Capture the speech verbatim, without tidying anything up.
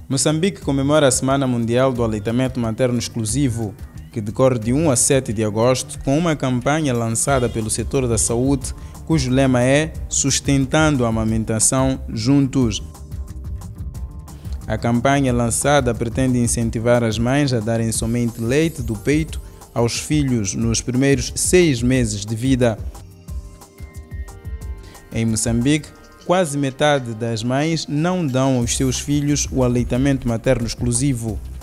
Moçambique comemora a Semana Mundial do Aleitamento Materno Exclusivo, que decorre de um a sete de agosto, com uma campanha lançada pelo setor da saúde, cujo lema é Sustentando a Amamentação Juntos. A campanha lançada pretende incentivar as mães a darem somente leite do peito aos filhos nos primeiros seis meses de vida. Em Moçambique, quase metade das mães não dão aos seus filhos o aleitamento materno exclusivo.